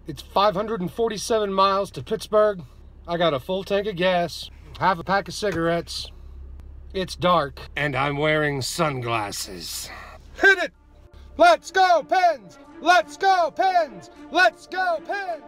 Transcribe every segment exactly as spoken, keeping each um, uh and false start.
It's five hundred forty-seven miles to Pittsburgh. I got a full tank of gas, half a pack of cigarettes. It's dark, and I'm wearing sunglasses. Hit it! Let's go, Pens! Let's go, Pens! Let's go, Pens!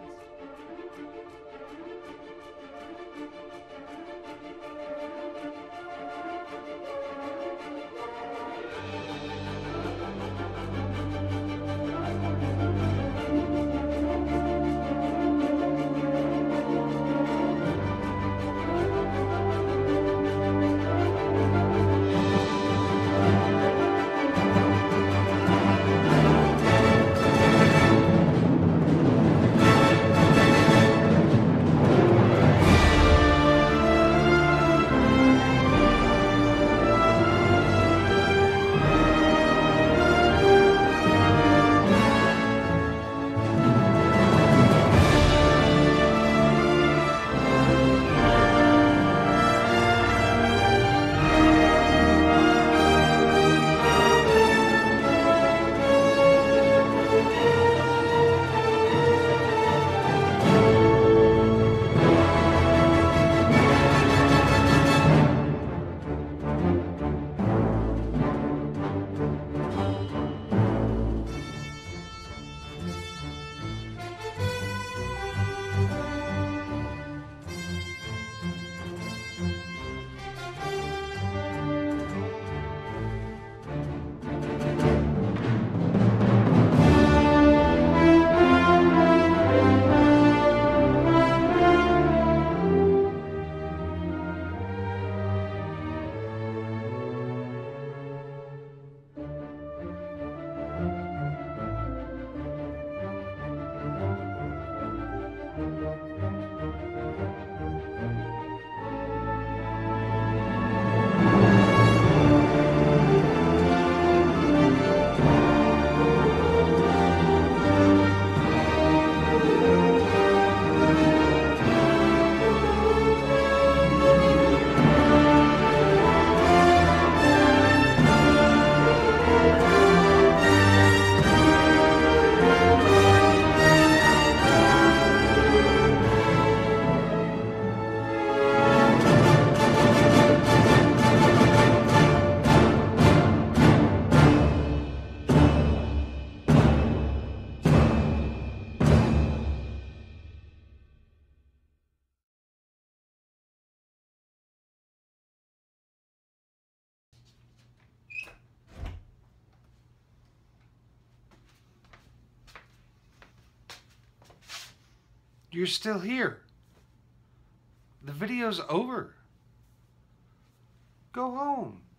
You're still here. The video's over. Go home.